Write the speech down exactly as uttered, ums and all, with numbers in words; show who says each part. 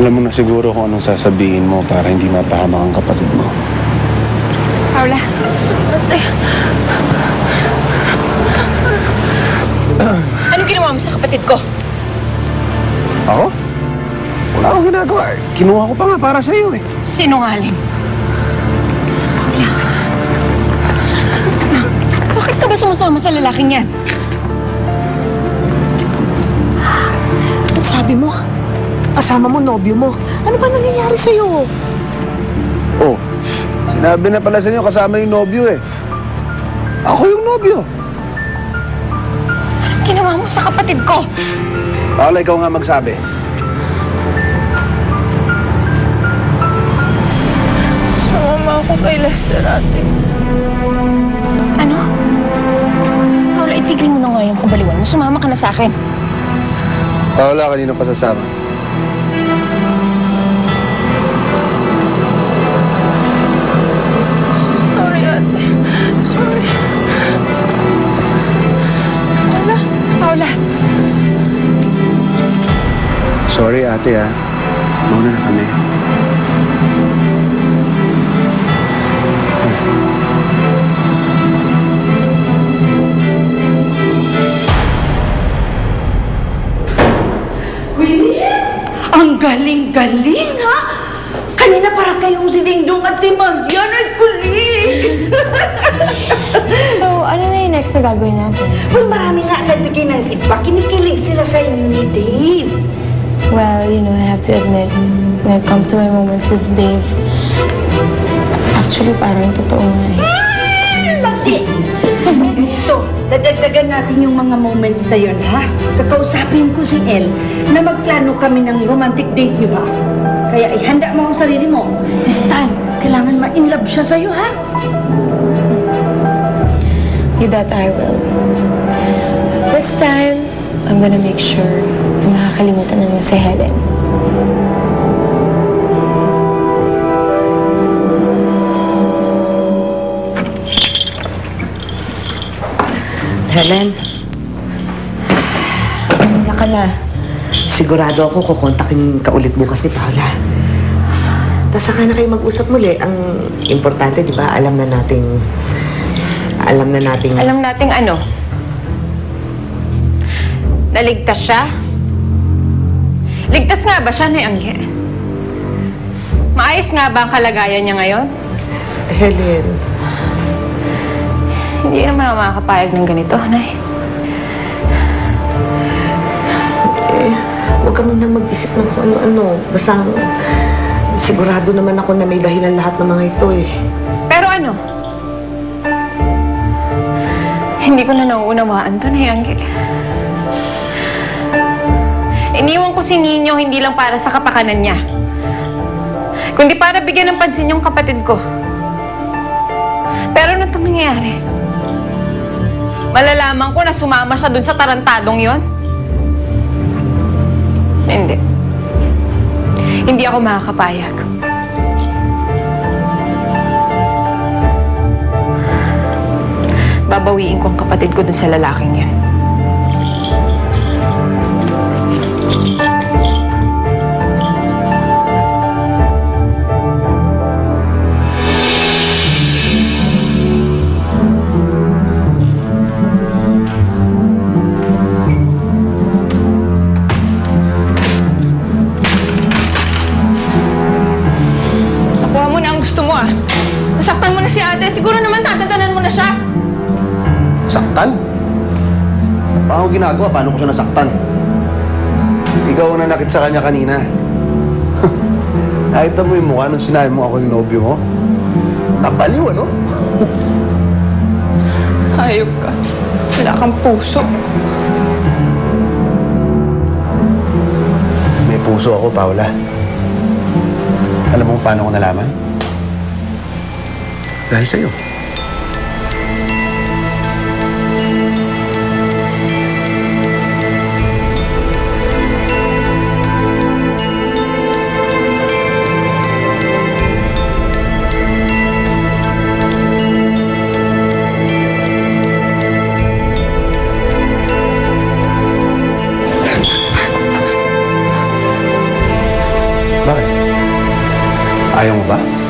Speaker 1: Alam mo na siguro kung anong sasabihin mo para hindi mapahamak ang kapatid mo.
Speaker 2: Paula. Anong ginawa mo sa kapatid ko?
Speaker 1: Ako? Wala akong ginagawa eh. Kinuha ko pa nga para sa'yo eh.
Speaker 2: Sinungaling. Paula. Bakit ka ba sumasama sa lalaking yan?
Speaker 3: Sabi mo, kasama mo nobyo mo. Ano ba nangyayari sa'yo?
Speaker 1: Oh, sinabi na pala sa inyo kasama yung nobyo eh. Ako yung nobyo.
Speaker 2: Anong ginawa mo sa kapatid ko?
Speaker 1: Paula, ikaw nga magsabi.
Speaker 3: Sumama ako kay Lester ate.
Speaker 2: Ano? Paula, itigil mo na nga yung kabaliwan mo. Sumama ka na sa akin.
Speaker 1: Paula, kanino ka sasama?
Speaker 3: Sorry ate. Sorry.
Speaker 2: Paula. Paula.
Speaker 1: Sorry ate ah. Mauna na kami.
Speaker 3: Ang galing-galing, ha? Kanina parang kayong si Dingdong at si Marian ay kulig.
Speaker 4: So, ano na yung next na gagawin natin?
Speaker 3: Well, marami nga nagbigay ng feedback. Kinikilig sila sa inyo ni Dave.
Speaker 4: Well, you know, I have to admit, when it comes to my moments with Dave, actually parang totoo nga eh.
Speaker 3: Lati! Ito, dadagdagan natin yung mga moments na yun, ha? Kakausapin ko si El na magplano kami ng romantic date niyo ba? Kaya ihanda mo ang sarili mo. This time, kailangan ma-inlove siya sa'yo, ha?
Speaker 4: You bet I will. This time, I'm gonna make sure na makakalimutan na niya si Helen.
Speaker 5: Helen, wala ka na. Sigurado ako kukontakin ka ulit bukas si Paula. Tapos saka na kayo mag-usap muli. Ang importante, di ba, alam na nating... Alam na nating...
Speaker 2: Alam nating ano? Naligtas siya? Ligtas nga ba siya, Nay Angge? Maayos nga ba ang kalagayan niya ngayon?
Speaker 5: Helen...
Speaker 2: Hindi naman ako makakapayag ng ganito, Nay.
Speaker 5: Eh, huwag ka munang mag-isip ng kung ano-ano. Basta, sigurado naman ako na may dahilan lahat ng mga ito eh.
Speaker 2: Pero ano? Hindi ko na nauunawaan to, Nay Angge. Iniwan ko si Nino hindi lang para sa kapakanan niya, kundi para bigyan ng pansin yung kapatid ko. Pero ano itong nangyayari? Malalaman ko na sumama siya dun sa tarantadong yon? Hindi. Hindi ako makakapayag. Babawiin ko ang kapatid ko dun sa lalaking yan.
Speaker 3: Gusto mo, ah. Nasaktan mo na si ate. Siguro naman tatatanan mo na siya.
Speaker 1: Saktan? Paano ko ginagawa? Paano ko siya nasaktan? Ikaw ang nanakit sa kanya kanina. Nakita mo yung mukha nung sinabi mo ako yung nobyo mo? Napaliw, ano?
Speaker 3: Hayop ka. Wala kang puso.
Speaker 1: May puso ako, Paula. Alam mo paano ko nalaman? Dahil sa'yo. Ayaw mo ba?